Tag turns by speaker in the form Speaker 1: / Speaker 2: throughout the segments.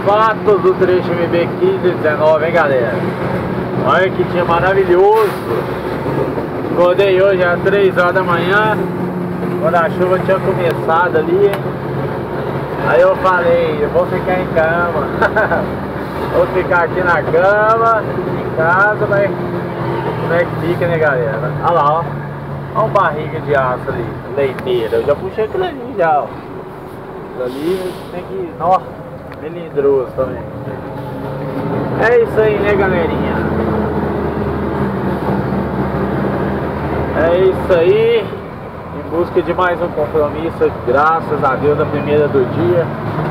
Speaker 1: fatos do trecho MB 1519, hein, galera? Olha que dia maravilhoso. Acordei hoje às 3 horas da manhã, quando a chuva tinha começado ali, hein? Aí eu falei, eu vou ficar em cama. Vou ficar aqui na cama, em casa, mas como é que fica, né, galera? Olha lá, ó. Olha uma barriga de aço ali, leiteira. Eu já puxei aquilo ali já, ó. Aquilo ali tem que... Nossa, melindroso também. É isso aí, né, galerinha? É isso aí. Em busca de mais um compromisso, graças a Deus, a primeira do dia.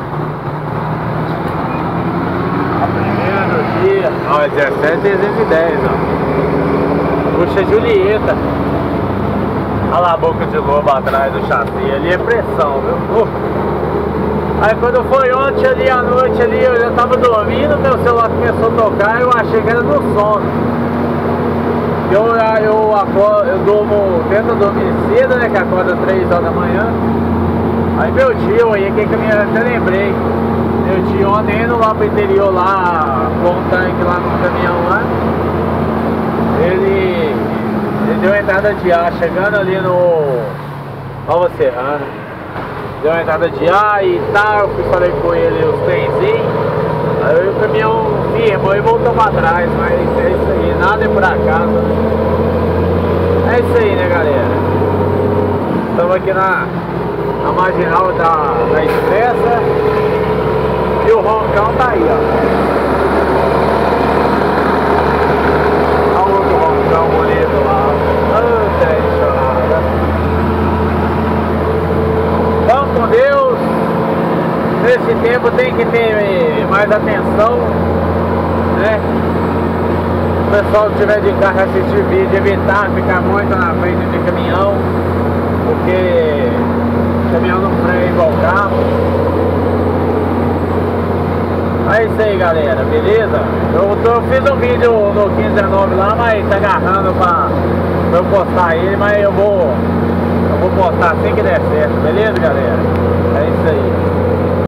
Speaker 1: A primeira do dia. Ó, 17,310, ó. Puxa Julieta. Olha lá a boca de lobo atrás do chassi. Ali é pressão, viu? Aí quando foi ontem ali à noite ali, eu já tava dormindo, meu celular começou a tocar e eu achei que era do sono. Eu durmo, tento dormir cedo, né, que acorda 3 horas da manhã. Aí meu tio aí, que eu até lembrei, meu tio ontem indo lá pro interior lá, com um tanque lá no caminhão lá, ele deu entrada de ar, chegando ali no Nova Serrana, deu entrada de ar e tal, eu falei com ele os trenzinhos, aí o caminhão firmou e voltou pra trás, mas é isso aí, nada é por acaso. É isso aí, né, galera? Estamos aqui na marginal da Expressa e o roncão tá aí, ó. Olha o outro roncão bonito lá. Vamos com Deus. Nesse tempo tem que ter mais atenção, né? O pessoal que estiver de carro assistir vídeo, evitar ficar muito na frente de caminhão, porque o caminhão não freia igual o carro. É isso aí, galera, beleza? Eu fiz um vídeo no 1519 lá, mas tá agarrando pra eu postar ele, mas eu vou postar assim que der certo, beleza, galera? É isso aí.